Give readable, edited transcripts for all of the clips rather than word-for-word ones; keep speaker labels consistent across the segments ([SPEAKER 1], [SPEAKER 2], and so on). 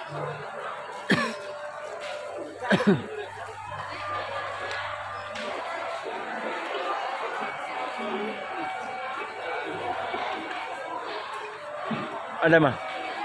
[SPEAKER 1] Ada mah.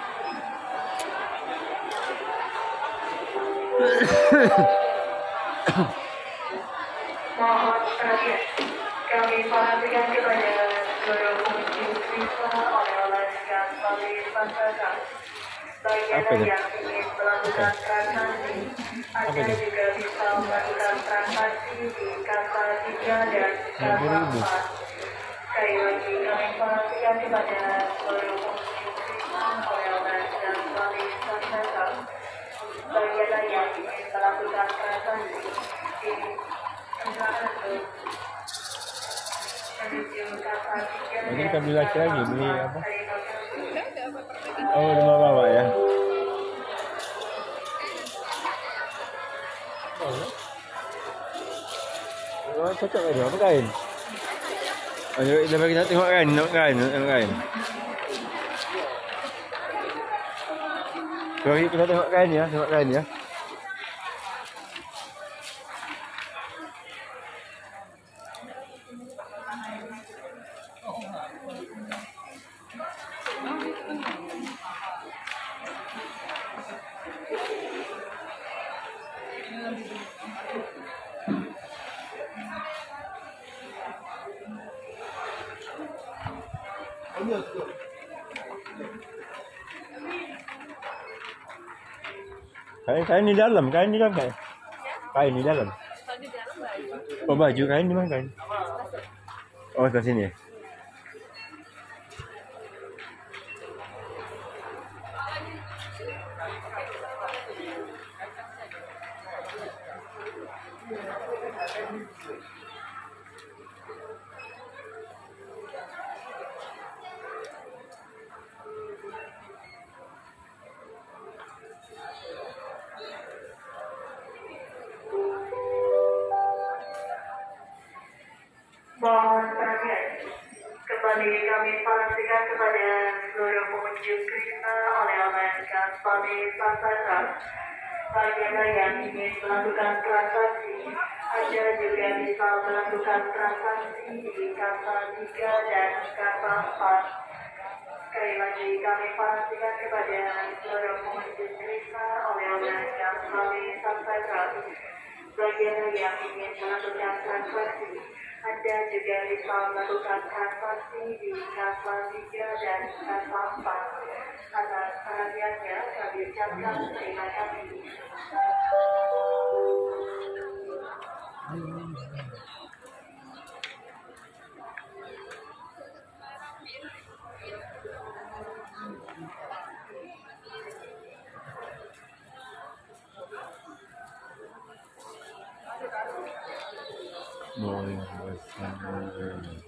[SPEAKER 2] Mohon perhatian, kami perhatikan kepada seluruh pengunjung siswa oleh-oleh dan pariwisata. Bagi
[SPEAKER 1] Apa itu?
[SPEAKER 2] yang ingin melakukan transaksi, Anda
[SPEAKER 1] itu?
[SPEAKER 2] juga bisa melakukan transaksi di kasa 3 dan kasa 4. Sekali lagi kami perhatikan kepada seluruh pengunjung siswa oleh-oleh dan pariwisata. Bagi yang ingin melakukan transaksi di
[SPEAKER 1] Jadi kita beli lagi beli apa? Oh, rumah bawa ya. Oh, cocok aja, apa kain? Oh, coba kita tengok kain, tengok kain. Coba kita tengok kain ya, Kain di dalam kain. Kain di dalam. Oh, baju kain di mana kain? Oh, ke sini ya.
[SPEAKER 2] Mohon perhatian. Kembali kami informasikan kepada seluruh pengunjung Krishna oleh-oleh dan pariwisata. Bagi Anda yang ingin melakukan transaksi, Anda juga bisa melakukan transaksi di kasa 3 dan kasa 4. Sekali lagi kami informasikan kepada seluruh pengunjung Krishna oleh-oleh dan pariwisata. Bagi Anda yang ingin melakukan transaksi, Anda juga bisa melakukan transaksi di kasa 3 dan kasa 4. Atas perhatiannya, kami ucapkan terima kasih.
[SPEAKER 1] Boleh,